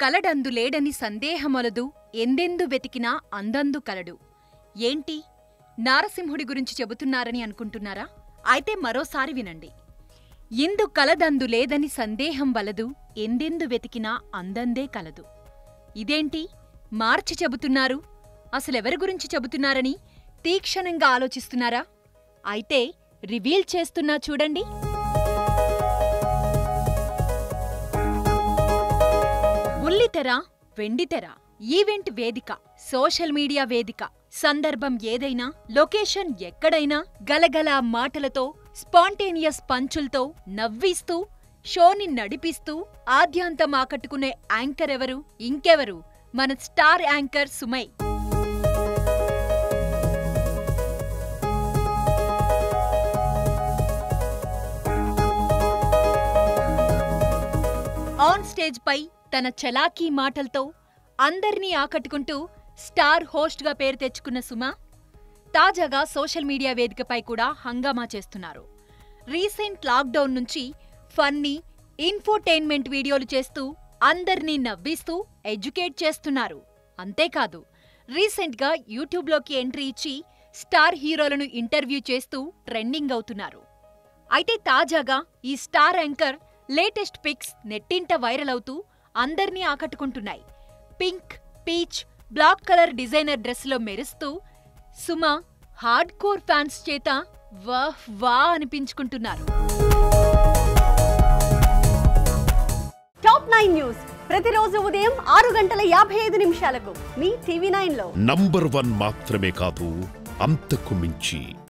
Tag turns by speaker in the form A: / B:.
A: గలడందు లేడని సందేహమొలదు ఎందెందు వెతికినా అందందు కలడు. ఏంటి, నారసింహుడి గురించి చెబుతున్నారని అనుకుంటున్నారా? అయితే మరోసారి వినండి. ఇందు కలదందు లేదని సందేహం వలదు ఎందెందు వెతికినా అందందే కలదు. ఇదేంటి, మార్చి చెబుతున్నారు? అసలెవరి గురించి చెబుతున్నారని తీక్షణంగా ఆలోచిస్తున్నారా? అయితే రివీల్ చేస్తున్నా చూడండి. బుల్లితెర, వెండితెర, ఈవెంట్ వేదిక, సోషల్ మీడియా వేదిక, సందర్భం ఏదైనా, లొకేషన్ ఎక్కడైనా గలగల మాటలతో, స్పాంటేనియస్ పంచులతో నవ్విస్తూ షోని నడిపిస్తూ ఆద్యాంతం ఆకట్టుకునే యాంకర్ ఎవరు? ఇంకెవరు, మన స్టార్ యాంకర్ సుమై. ఆన్ స్టేజ్ పై తన చలాకీ మాటలతో అందర్నీ ఆకట్టుకుంటూ స్టార్ హోస్ట్గా పేరు తెచ్చుకున్న సుమ తాజాగా సోషల్ మీడియా వేదికపై కూడా హంగామా చేస్తున్నారు. రీసెంట్ లాక్డౌన్ నుంచి ఫన్నీ, ఇన్ఫోటైన్మెంట్ వీడియోలు చేస్తూ అందర్నీ నవ్విస్తూ ఎడ్యుకేట్ చేస్తున్నారు. అంతేకాదు, రీసెంట్గా యూట్యూబ్లోకి ఎంట్రీ ఇచ్చి స్టార్ హీరోలను ఇంటర్వ్యూ చేస్తూ ట్రెండింగ్ అవుతున్నారు. అయితే తాజాగా ఈ స్టార్ యాంకర్ లేటెస్ట్ పిక్స్ నెట్టింట వైరల్ అవుతూ అందర్నీ ఆకట్టుకుంటున్నాయి. Pink, peach, black colour designer డ్రెస్లో మెరుస్తూ సుమ హార్డ్ కోర్ ఫ్యాన్స్ చేత వాహ్ వా అనిపించుకుంటున్నారు.
B: టాప్ 9 న్యూస్ ప్రతిరోజు ఉదయం 6:55 మీ TV9లో
C: నంబర్ 1 మాత్రమే కాదు, అంతకు మించి.